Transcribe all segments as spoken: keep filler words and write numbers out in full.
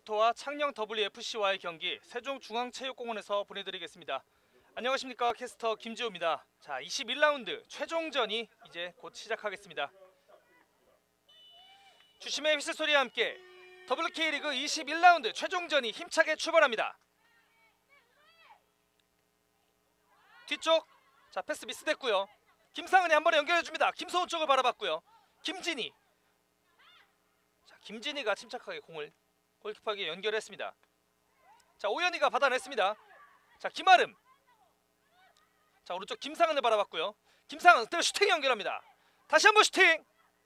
캐스터와 창녕 더블유에프씨와의 경기 세종중앙체육공원에서 보내드리겠습니다. 안녕하십니까, 캐스터 김지호입니다. 자, 이십일 라운드 최종전이 이제 곧 시작하겠습니다. 주심의 휘슬 소리와 함께 더블유케이리그 이십일 라운드 최종전이 힘차게 출발합니다. 뒤쪽, 자, 패스 미스됐고요. 김상은이 한 번에 연결해줍니다. 김소은 쪽을 바라봤고요. 김진희, 자, 김진희가 침착하게 공을 골키퍼에게 연결했습니다. 자, 오연희가 받아냈습니다. 자, 김아름, 자, 오른쪽 김상은을 바라봤고요. 김상은 그대로 슈팅 연결합니다. 다시 한번 슈팅.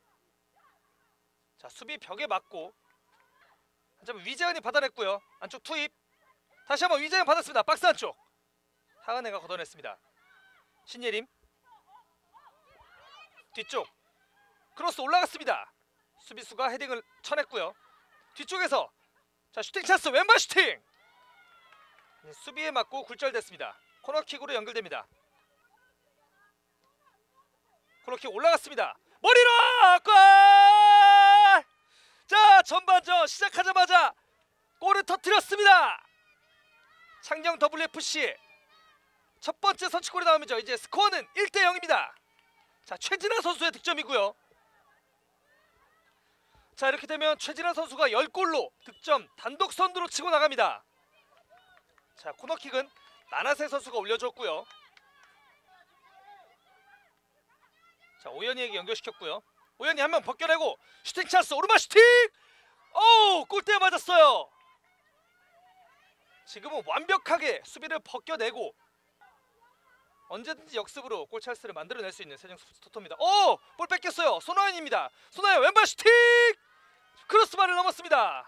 자, 수비 벽에 맞고 한점 위재은이 받아냈고요. 안쪽 투입, 다시 한번 위재은 받았습니다. 박스 안쪽 하은혜가 걷어냈습니다. 신예림, 뒤쪽 크로스 올라갔습니다. 수비수가 헤딩을 쳐냈고요. 뒤쪽에서, 자, 슈팅 찬스, 왼발 슈팅. 수비에 맞고 굴절됐습니다. 코너킥으로 연결됩니다. 코너킥 올라갔습니다. 머리로 골! 자, 전반전 시작하자마자 골을 터뜨렸습니다. 창녕 더블유에프씨 첫 번째 선취골이 나오면서 이제 스코어는 일 대 영입니다. 자, 최진아 선수의 득점이고요. 자, 이렇게 되면 최진아 선수가 십 골로 득점 단독 선두로 치고 나갑니다. 자, 코너킥은 나나세 선수가 올려줬고요. 자, 오연희에게 연결시켰고요. 오연희 한 명 벗겨내고 슈팅 찬스, 오른발 슈팅! 오우, 골대에 맞았어요. 지금은 완벽하게 수비를 벗겨내고 언제든지 역습으로 골 찬스를 만들어낼 수 있는 세종 스포츠토토입니다. 오! 볼 뺏겼어요. 손아연입니다. 손아연 왼발 슈팅! 크로스바를 넘었습니다.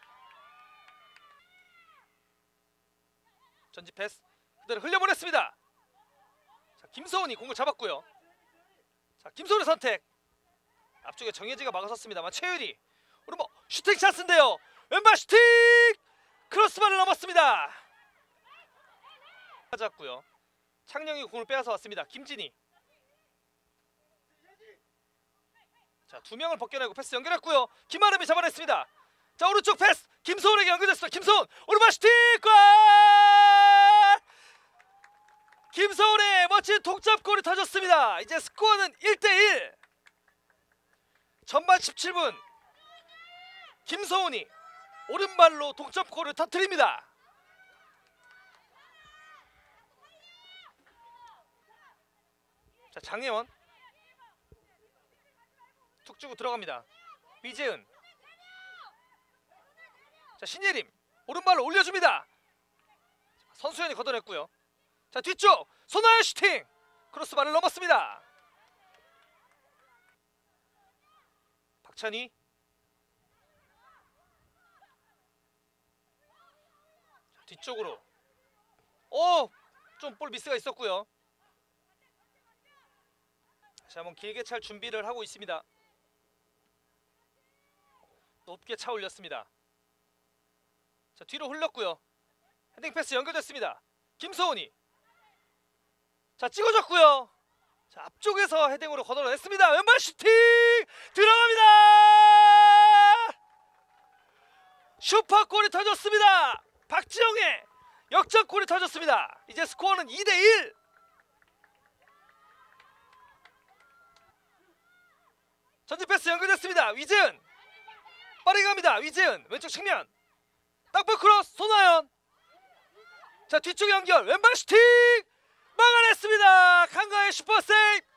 전지 패스 그대로 흘려보냈습니다. 자, 김서훈이 공을 잡았고요. 자, 김서훈의 선택. 앞쪽에 정혜지가 막아섰습니다만 최유리 오른발 슈팅 찬스인데요. 왼발 슈팅! 크로스바를 넘었습니다. 맞았고요. 창녕이 공을 빼앗아 왔습니다. 김진희, 자, 두 명을 벗겨내고 패스 연결했고요. 김아름이 잡아냈습니다. 자, 오른쪽 패스 김소은에게 연결됐습니다. 김소은 오른발 슈팅! 골! 김소은의 멋진 동점골이 터졌습니다. 이제 스코어는 일 대 일. 전반 십칠 분 김소은이 오른발로 동점골을 터뜨립니다. 자, 장혜원 툭 주고 들어갑니다. 위재은, 자, 신예림 오른발로 올려줍니다. 선수연이 걷어냈고요. 자, 뒤쪽 손아연 슈팅! 크로스바를 넘었습니다. 박찬희, 자, 뒤쪽으로 오! 좀 볼 미스가 있었고요. 다시 한번 길게 찰 준비를 하고 있습니다. 높게 차 올렸습니다. 자, 뒤로 흘렀고요. 헤딩 패스 연결됐습니다. 김소은이, 자, 찍어줬고요. 자, 앞쪽에서 헤딩으로 걷어냈습니다. 왼발 슈팅! 들어갑니다. 슈퍼골이 터졌습니다. 박지영의 역전골이 터졌습니다. 이제 스코어는 이 대 일. 전진 패스 연결됐습니다. 위재은 빠르게 갑니다. 위재은 왼쪽 측면 땅볼 크로스 손아연, 자, 뒤쪽 연결 왼발 슈팅! 막아냈습니다. 강가의 슈퍼 세이브.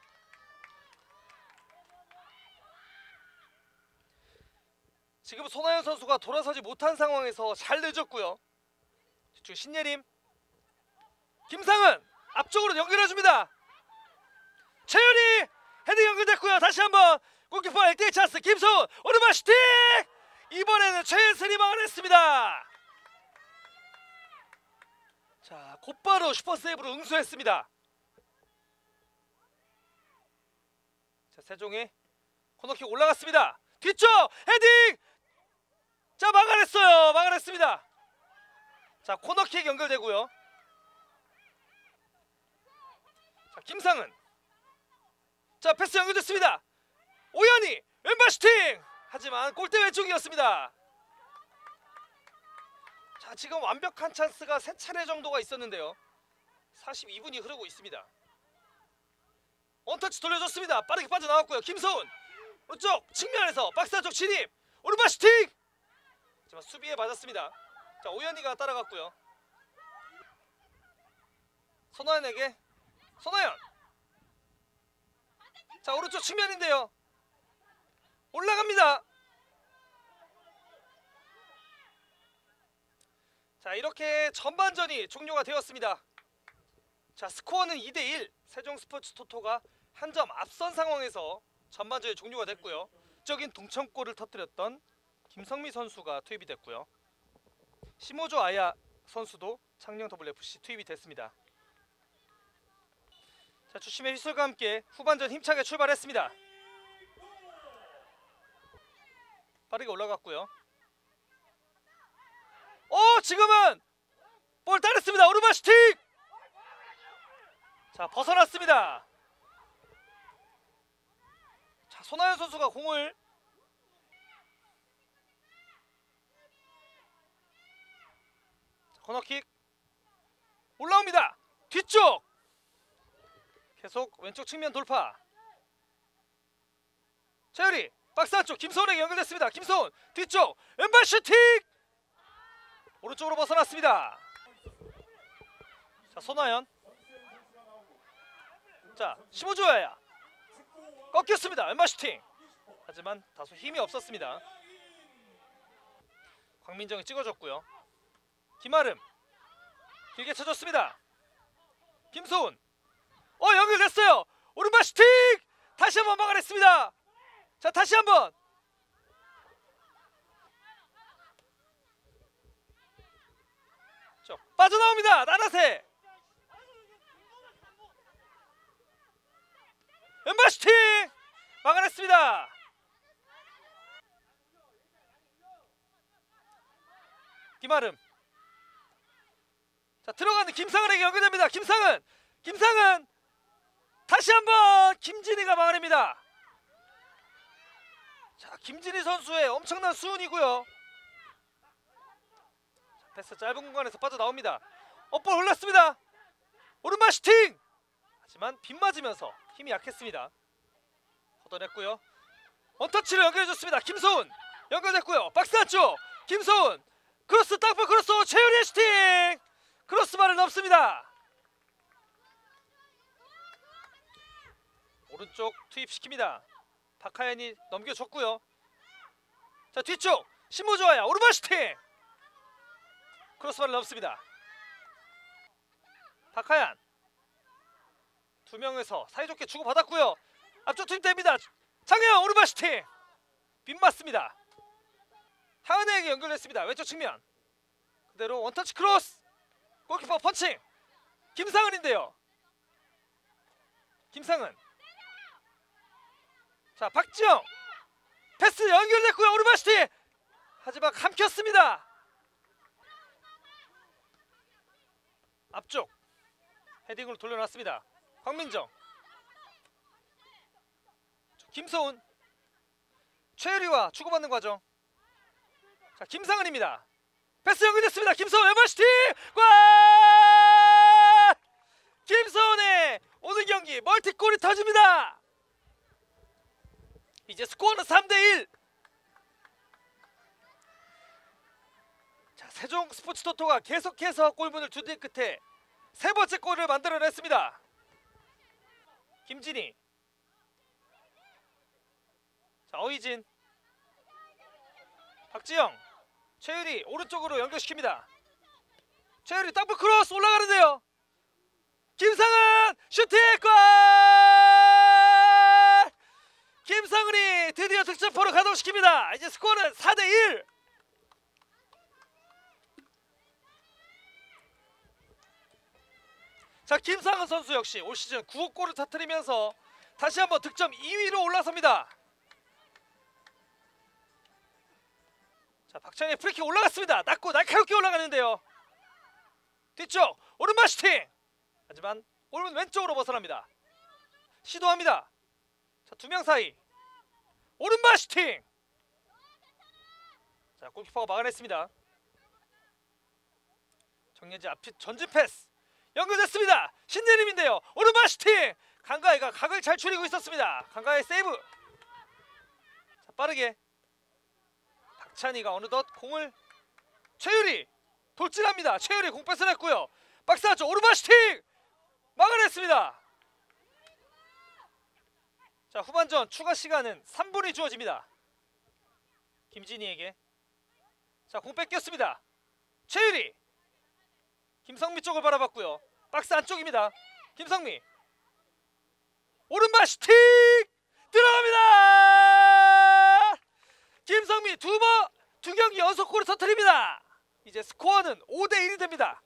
지금 손아연 선수가 돌아서지 못한 상황에서 잘 내줬고요. 뒤쪽 신예림, 김상은 앞쪽으로 연결해줍니다. 최윤이 헤딩 연결됐고요. 다시 한번 골키퍼 일 대 일 찬스. 김소은 오른발 슈팅! 이번에는 최은슬이 막아냈습니다. 자, 곧바로 슈퍼세이브로 응수했습니다. 자, 세종의 코너킥 올라갔습니다. 뒤쪽 헤딩! 자, 막아냈어요. 막아냈습니다. 자, 코너킥 연결되고요. 자, 김상은, 자, 패스 연결됐습니다. 오연희 왼발 슈팅! 하지만 골대 왼쪽이었습니다. 자, 지금 완벽한 찬스가 세 차례 정도가 있었는데요. 사십이 분이 흐르고 있습니다. 원터치 돌려줬습니다. 빠르게 빠져나왔고요. 김서훈 오른쪽 측면에서 박스 안쪽 진입. 오른발 슈팅. 하지만 수비에 맞았습니다. 자, 오연이가 따라갔고요. 손아연에게 손아연. 자, 오른쪽 측면인데요. 올라갑니다. 자, 이렇게 전반전이 종료가 되었습니다. 자, 스코어는 이 대 일. 세종스포츠토토가 한 점 앞선 상황에서 전반전이 종료가 됐고요. 적인 동점골을 터뜨렸던 김성미 선수가 투입이 됐고요. 시모조 아야 선수도 창녕 더블유에프씨 투입이 됐습니다. 자, 주심의 휘슬과 함께 후반전 힘차게 출발했습니다. 빠르게 올라갔고요. 오, 지금은 볼 따냈습니다. 오른발 슈팅. 자, 벗어났습니다. 자, 손아연 선수가 공을 자, 코너킥 올라옵니다. 뒤쪽 계속 왼쪽 측면 돌파. 최유리 박스 안쪽 김서훈에게 연결됐습니다. 김서훈 뒤쪽 왼발 슈팅. 오른쪽으로 벗어났습니다. 자, 손아연. 자, 시모조야야 꺾였습니다. 왼발 슈팅. 하지만 다소 힘이 없었습니다. 광민정이 찍어줬고요. 김아름 길게 쳐줬습니다. 김소훈 어, 연결됐어요. 오른발 슈팅. 다시 한번 막아냈습니다. 자, 다시 한번. 자, 빠져나옵니다. 나나세 왼발 슈팅 막아냈습니다. 김아름. 자, 들어가는 김상은에게 연결됩니다. 김상은 김상은 다시 한번 김진희가 막아냅니다. 자, 김진희 선수의 엄청난 수운이고요. 자, 패스 짧은 공간에서 빠져나옵니다. 엇볼 올랐습니다. 오른발 슈팅. 하지만 빗맞으면서 힘이 약했습니다. 걷어냈고요. 원터치를 연결해줬습니다. 김소훈 연결됐고요. 박스 안쪽 김소훈 크로스 땅볼 크로스 최유리의 슈팅. 크로스바를 넘습니다. 오른쪽 투입시킵니다. 박하연이 넘겨줬고요. 자, 뒤쪽 신모조아야 오른발 슈팅. 크로스바를 넘습니다. 박하연 두 명에서 사이좋게 주고받았고요. 앞쪽 투입됩니다. 장혜영 오른발 슈팅. 빗맞습니다. 하은혜에게 연결됐습니다. 왼쪽 측면 그대로 원터치 크로스. 골키퍼 펀칭. 김상은인데요. 김상은. 자, 박지영 패스 연결됐고요. 오른발 슈팅. 하지만 감켰습니다. 앞쪽 헤딩으로 돌려놨습니다. 황민정 김서훈 최유리와 주고받는 과정. 자, 김상은입니다. 패스 연결됐습니다. 김서훈 왼발 슈팅. 골! 김서훈의 오늘 경기 멀티골이 터집니다. 이제 스코어는 삼 대 일. 자, 세종 스포츠토토가 계속해서 골문을 두드린 끝에 세 번째 골을 만들어냈습니다. 김진희. 자, 어이진 박지영 최유리 오른쪽으로 연결시킵니다. 최유리 땅볼 크로스 올라가는데요. 김상은 슈팅. 골! 김상은이 드디어 득점포로 가동시킵니다. 이제 스코어는 사 대 일. 자, 김상은 선수 역시 올 시즌 구 골을 터뜨리면서 다시 한번 득점 이 위로 올라섭니다. 자, 박찬희의 프리킥 올라갔습니다. 낮고 날카롭게 올라가는데요. 뒤쪽 오른발 슈팅. 하지만 골문 왼쪽으로 벗어납니다. 시도합니다. 자, 두 명 사이 오른발 슈팅. 자, 골키퍼가 막아냈습니다. 정예지 앞이 전진 패스 연결됐습니다. 신예림인데요. 오른발 슈팅. 강가희가 각을 잘 추리고 있었습니다. 강가희 세이브. 자, 빠르게 박찬희가 어느덧 공을 최유리 돌진합니다. 최유리 공 뺏어냈고요. 박스 안쪽 오른발 슈팅 막아냈습니다. 자, 후반전 추가 시간은 삼 분이 주어집니다. 김진희에게 자, 공 뺏겼습니다. 최유리 김성미 쪽을 바라봤고요. 박스 안쪽입니다. 김성미 오른발 슈팅 들어갑니다. 김성미 두 번 두 경기 연속 골을 터뜨립니다. 이제 스코어는 오 대 일이 됩니다.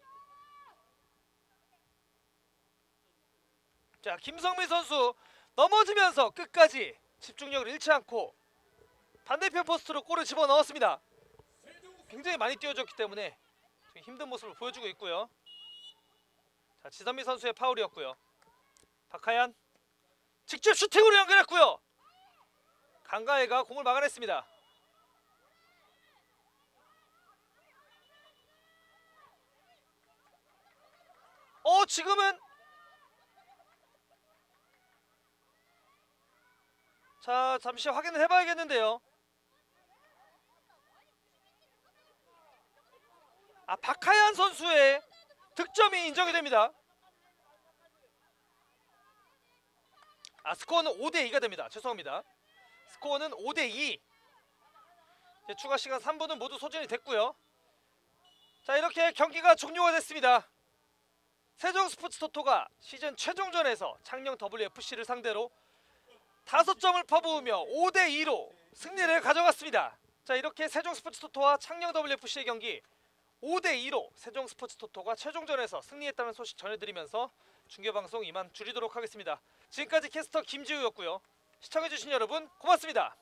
자, 김성미 선수 넘어지면서 끝까지 집중력을 잃지 않고 반대편 포스트로 골을 집어넣었습니다. 굉장히 많이 뛰어줬기 때문에 힘든 모습을 보여주고 있고요. 자, 지선미 선수의 파울이었고요. 박하얀 직접 슈팅으로 연결했고요. 강가혜가 공을 막아냈습니다. 어 지금은 자 잠시 확인을 해봐야겠는데요. 아 박하얀 선수의 득점이 인정이 됩니다. 아 스코어는 오 대 이가 됩니다. 죄송합니다. 스코어는 오 대 이. 이제 추가 시간 삼 분은 모두 소진이 됐고요. 자 이렇게 경기가 종료가 됐습니다. 세종스포츠토토가 시즌 최종전에서 창녕 더블유에프씨를 상대로 다섯 점을 퍼부으며 오 대 이로 승리를 가져갔습니다. 자 이렇게 세종스포츠토토와 창녕 더블유에프씨의 경기 오 대 이로 세종스포츠토토가 최종전에서 승리했다는 소식 전해드리면서 중계방송 이만 줄이도록 하겠습니다. 지금까지 캐스터 김지우였고요. 시청해주신 여러분 고맙습니다.